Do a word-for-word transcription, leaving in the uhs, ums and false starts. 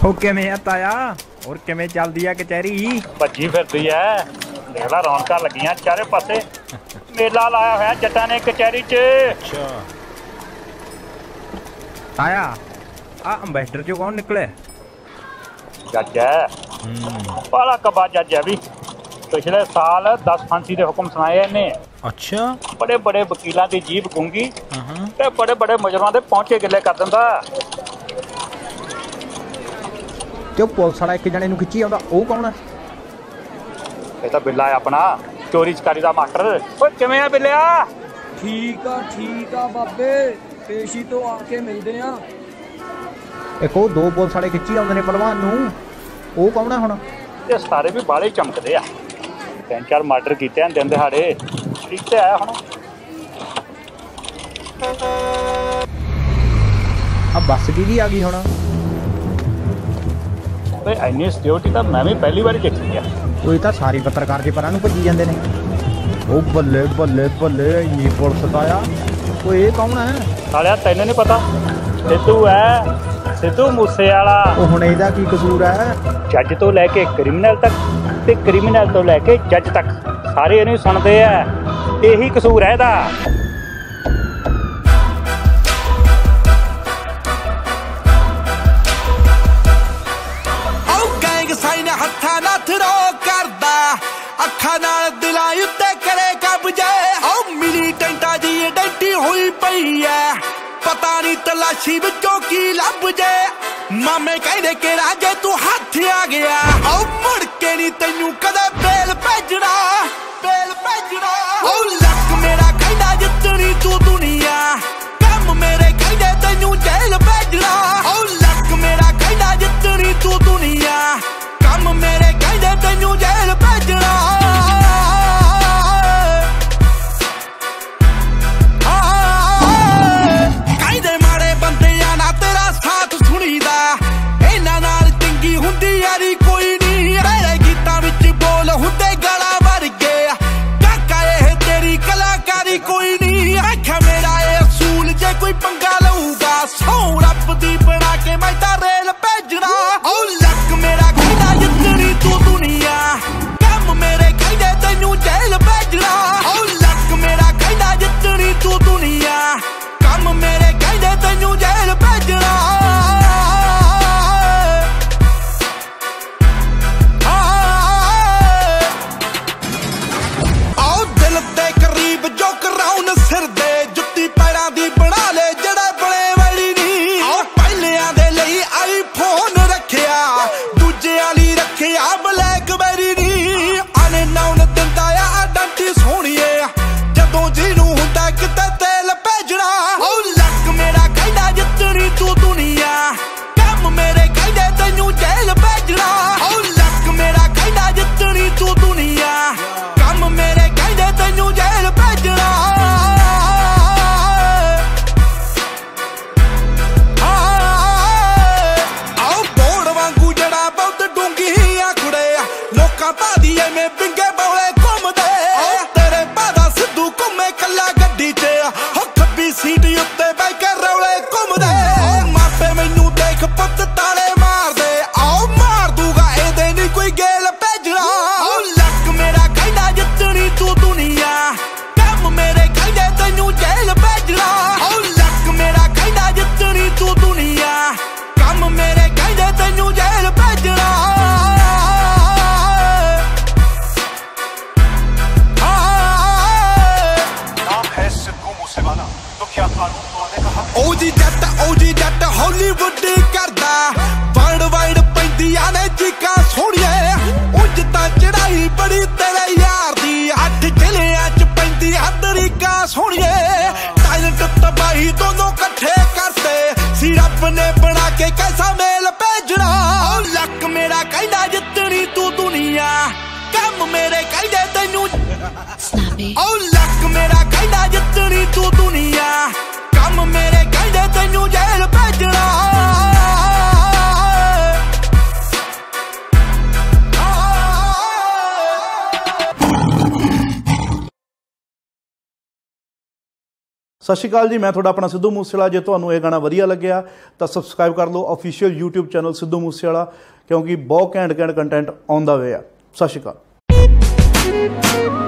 हो किवें आ ताया और किवें चलदी आ कचहरी? भज्जी फिरदी है, देख ला रौनकां लगियां चारे पासे। मेला लाया होया जट्टां ने कचहरी च। अच्छा ताया आ अंबैसडर चो कौन निकले? जज है, बड़ा कबा जज है भी। पिछले साल दस फांसी के हुक्म सुनाए इन्हें। अच्छा बड़े बड़े वकीलों की जीभ गूंगी ते बड़े बड़े मुजरमां दे पहुंचे गिले कर दिंदा। ते पुलिस वाला एक जने नूं खिच्ची आउंदा ओह कौन है? ये तो बिल्ला है अपना चोरी चकारी दा मास्टर। ओए किवें आ बिल्लिया? ठीक आ ठीक आ बाबे, पेशी तो आके मिलदे आ। एक वो दो पुलिस वाले खिच्ची आउंदे ने पहलवान नूं, ओह कौन है हुण? ये सारे भी बाले चमकदे आ। तीन चार मर्डर कीते हैं दिन दिहाड़े। ठीक ते आया हुण। अब बस की भी आ गई हुण। ओए इन्नी सिक्योरिटी तो मैं भी पहली बार देखी है। कोई तो सारी पत्रकार के परां नूं भज्जी जांदे ने। ओ बल्ले बल्ले बल्ले इन्नी पुलिस ताया। कोई ये कौन है? सालिया तैनूं नहीं पता? सिद्धू है, सिद्धू मूसेवाला। ओ हुण इहदा की कसूर है? जज तो लैके क्रिमिनल तक ते क्रिमिनल तो लैके जज तक सारे इहनूं सुणदे आ। यही कसूर है इहदा। हत्था ना थरो करदा अखा नाल दिलां उत्ते करे कब्जे। ओ मिली टेंटा दी डंटी हुई पई है, पता नहीं तलाशी विचों की लभ जे। मामे कहदे केड़ा जे तू हथ आ गया, ओ मुड़ के नहीं तैनू कदे बेल भेजना, बेल भेजना। ओ लक मेरा कहदा जितनी तू दुनिया, कम मेरे कहदे तैनू जेल भेजना। ओ लक मेरा कहदा जितनी तू दुनिया, कम मेरे कहदे तैनू जेल भेजना। कहदे माड़े बंदे ना तेरा साथ सुनीदा, इन्हां नाल चंगी हुंदी यारी कोई नहीं। तेरे गीतां विच बोल हुंदे गला वर्गे, काका एह तेरी कलाकारी कोई नहीं। आखिया मेरा ए असूल जे कोई पंगा लऊगा, सौ रब दी बना के मैं तां रेल भेजना। ओ लक मेरा कहदा जितनी तू दुनिया, कम मेरे कहदे तैनू जेल भेजना। ओ लक मेरा कहदा जितनी तू दुनिया, कम मेरे कहदे तैनू जेल भेजना। आओ दिल दे करीब जो कराउन सिर दे, जुत्ती पैरां दी बना ले जड़े बड़े वड़ी नहीं। आओ पहलियां दे लई आई फोन रखिया, दूजे वाली रखिया ब्लैकबेरी नहीं। अने नाउन दिंदा आ डंटी सोहणीए, जदों जीनू हुंदा किते तेल भेजना। ओ लक मेरा कहदा जितनी तू दुनिया, कम मेरे कहदे तैनू जेल भेजना। ओ लक मेरा कहदा जितनी तू दुनिया, कम मेरे कहदे तैनू जेल भेजना। आओ बोड़ वांगू जड़ा बहुत डूंगी आ कुड़े, लोकां भादी एवें बिंगे बौले घुमदे। तेरे भादा सिद्धू घुमे कल्ला गड्डी च, हो खब्बी सीट उत्ते बैठ के रौले घुमदे। मापे मैनू देख पुत्त ताले मार दे, आओ मार दूगा एदे नहीं कोई गेल भेजना। ओ लक मेरा कहदा जितनी तू दुनिया, कम मेरे कहदे तैनू जेल भेजना। ओ लक मेरा कहदा जितनी तू दुनिया, कम मेरे कहदे तैनू जेल भेजना। ओ जी जट ओ जी जट हॉलीवुड करदा, वर्ल्ड वाइड पैंदियां ने चीकां सोहणीए। उंज तां चढ़ाई बड़ी तेरे यार दी, अठ जिलियां च पैंदी तरीका सोहणीए। टैलेंट तबाही दोनों कट्ठे करते, सी रब ने बना के कैसा मेल भेजना। ओ लक मेरा कहदा जितनी तू दुनिया, कम मेरे कहदे तैनू। ओ लक मेरा कहदा जितनी तू दुनिया, कम मेरे कहदे तैनू जेल भेजना। ਸਤਿ ਸ਼੍ਰੀ ਅਕਾਲ ਜੀ, ਮੈਂ ਤੁਹਾਡਾ ਆਪਣਾ ਸਿੱਧੂ ਮੂਸੇਵਾਲਾ। ਜੇ ਤੁਹਾਨੂੰ ਇਹ ਗਾਣਾ ਵਧੀਆ ਲੱਗਿਆ ਤਾਂ ਸਬਸਕ੍ਰਾਈਬ ਕਰ ਲਓ official YouTube channel Sidhu Moosewala, ਕਿਉਂਕਿ ਬਹੁਤ ਘੈਂਟ ਘੈਂਟ ਕੰਟੈਂਟ ਆਉਂਦਾ ਵੇ ਆ। ਸਤਿ ਸ਼੍ਰੀ ਅਕਾਲ।